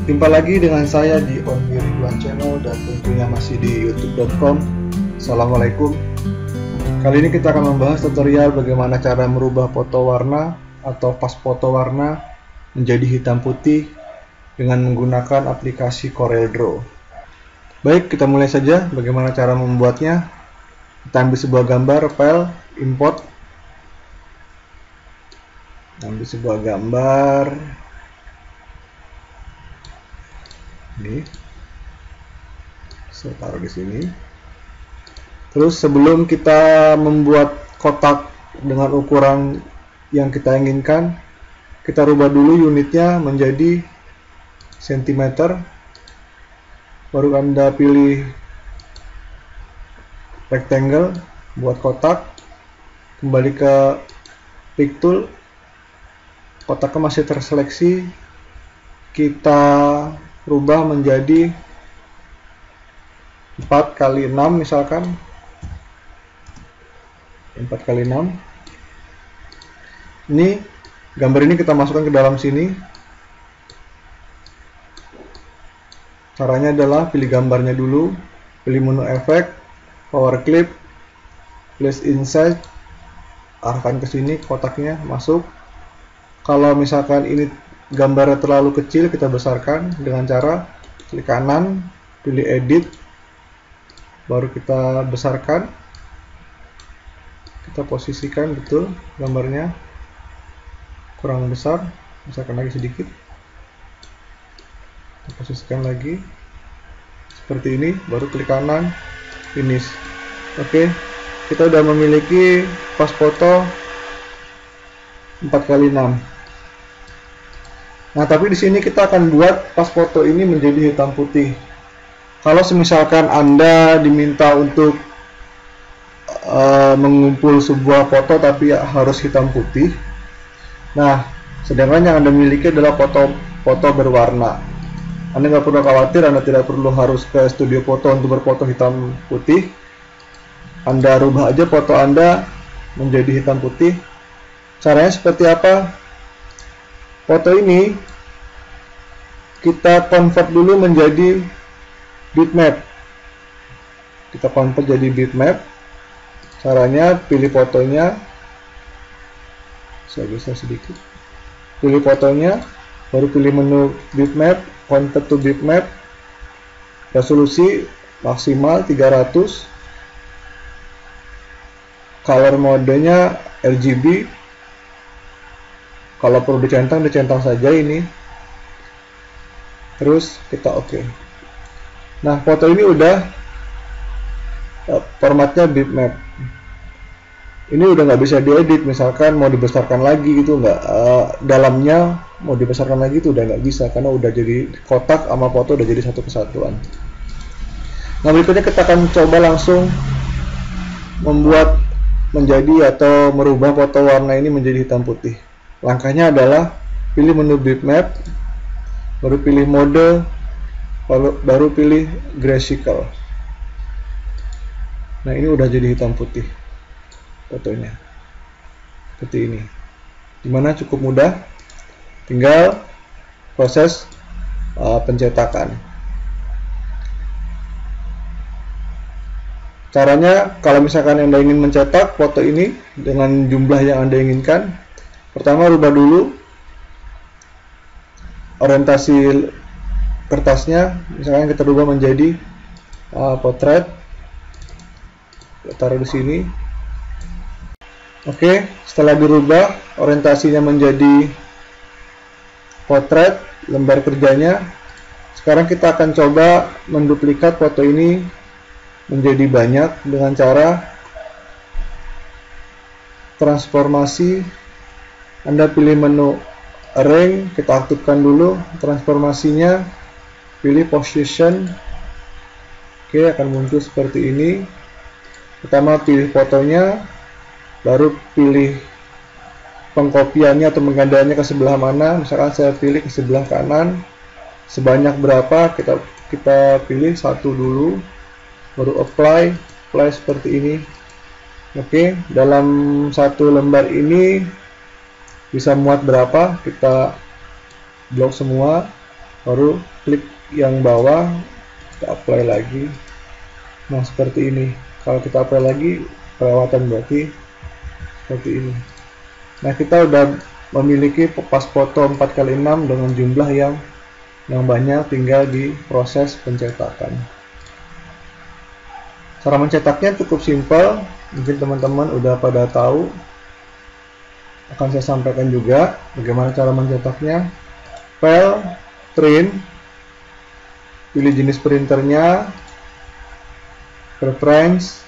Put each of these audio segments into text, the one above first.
Jumpa lagi dengan saya di Only Ridwan Channel dan tentunya masih di youtube.com. Assalamualaikum. Kali ini kita akan membahas tutorial bagaimana cara merubah foto warna atau pas foto warna menjadi hitam putih dengan menggunakan aplikasi CorelDRAW. Baik, kita mulai saja bagaimana cara membuatnya. Kita ambil sebuah gambar, file, import. Ambil sebuah gambar. Ini saya taruh di sini. Terus sebelum kita membuat kotak dengan ukuran yang kita inginkan, kita rubah dulu unitnya menjadi cm. Baru Anda pilih rectangle buat kotak, kembali ke pick tool. Kotaknya masih terseleksi, kita rubah menjadi 4x6 misalkan 4x6. Ini gambar ini kita masukkan ke dalam sini. Caranya adalah pilih gambarnya dulu, pilih menu efek, power clip, place inside, arahkan ke sini kotaknya masuk. Kalau misalkan ini gambarnya terlalu kecil, kita besarkan dengan cara klik kanan, pilih edit, baru kita besarkan. Kita posisikan betul gambarnya, kurang besar, besarkan lagi sedikit. Kita posisikan lagi seperti ini, baru klik kanan, finish. Oke, kita sudah memiliki pas foto 4x6. Nah, tapi di sini kita akan buat pas foto ini menjadi hitam putih. Kalau misalkan Anda diminta untuk mengumpul sebuah foto tapi harus hitam putih. Nah, sedangkan yang Anda miliki adalah foto berwarna. Anda nggak perlu khawatir, Anda tidak perlu harus ke studio foto untuk berfoto hitam putih. Anda rubah aja foto Anda menjadi hitam putih. Caranya seperti apa? Foto ini kita convert dulu menjadi bitmap. Kita convert jadi bitmap. Caranya pilih fotonya, saya geser sedikit. Pilih fotonya, baru pilih menu bitmap, convert to bitmap. Resolusi maksimal 300. Color modenya RGB. Kalau perlu dicentang saja ini. Terus kita oke. Nah, foto ini udah formatnya bitmap. Ini udah nggak bisa diedit, misalkan mau dibesarkan lagi gitu nggak, dalamnya mau dibesarkan lagi itu udah nggak bisa karena udah jadi kotak sama foto udah jadi satu kesatuan. Nah, berikutnya kita akan coba langsung membuat menjadi atau merubah foto warna ini menjadi hitam putih. Langkahnya adalah pilih menu bitmap, baru pilih mode, baru pilih graphical. Nah, ini udah jadi hitam putih fotonya seperti ini. Dimana cukup mudah, tinggal proses pencetakan. Caranya, kalau misalkan Anda ingin mencetak foto ini dengan jumlah yang Anda inginkan, pertama rubah dulu orientasi kertasnya. Misalkan kita rubah menjadi potret, kita taruh di sini. Oke, setelah dirubah orientasinya menjadi potret, lembar kerjanya, sekarang kita akan coba menduplikat foto ini menjadi banyak dengan cara transformasi. Anda pilih menu arrange, kita aktifkan dulu transformasinya, pilih position. Oke, akan muncul seperti ini. Pertama pilih fotonya, baru pilih pengkopiannya atau penggandanya ke sebelah mana. Misalkan saya pilih ke sebelah kanan, sebanyak berapa, kita pilih satu dulu, baru apply seperti ini. Oke, dalam satu lembar ini bisa muat berapa, kita blok semua, baru klik yang bawah, kita apply lagi. Nah seperti ini. Kalau kita apply lagi kelewatan, berarti seperti ini. Nah kita udah memiliki pas foto 4x6 dengan jumlah yang banyak, tinggal di proses pencetakan. Cara mencetaknya cukup simpel, mungkin teman-teman udah pada tahu. Akan saya sampaikan juga bagaimana cara mencetaknya. File, print, pilih jenis printernya, preference,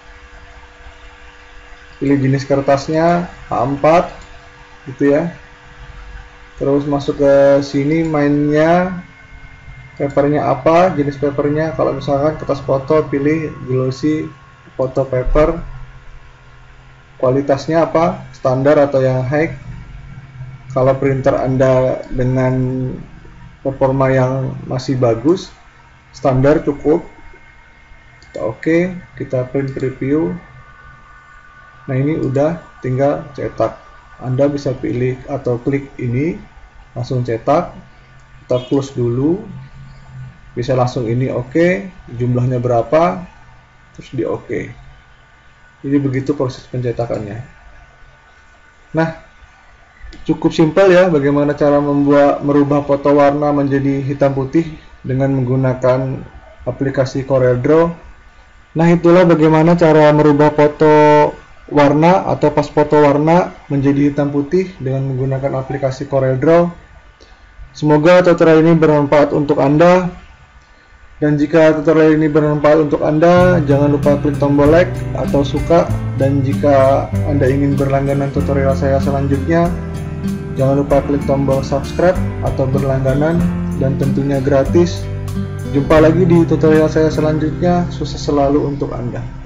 pilih jenis kertasnya A4 gitu ya. Terus masuk ke sini, mainnya papernya apa, jenis papernya. Kalau misalkan kertas foto, pilih glossy photo paper. Kualitasnya apa, standar atau yang high. Kalau printer Anda dengan performa yang masih bagus, standar cukup. Kita oke, kita print preview. Nah ini udah, tinggal cetak. Anda bisa pilih atau klik ini, langsung cetak. Kita close dulu. Bisa langsung ini oke, jumlahnya berapa, terus di oke. Jadi begitu proses pencetakannya. Nah, cukup simpel ya bagaimana cara merubah foto warna menjadi hitam putih dengan menggunakan aplikasi CorelDRAW. Nah, itulah bagaimana cara merubah foto warna atau pas foto warna menjadi hitam putih dengan menggunakan aplikasi CorelDRAW. Semoga tutorial ini bermanfaat untuk Anda. Dan jika tutorial ini bermanfaat untuk Anda, jangan lupa klik tombol like atau suka. Dan jika Anda ingin berlangganan tutorial saya selanjutnya, jangan lupa klik tombol subscribe atau berlangganan, dan tentunya gratis. Jumpa lagi di tutorial saya selanjutnya. Sukses selalu untuk Anda.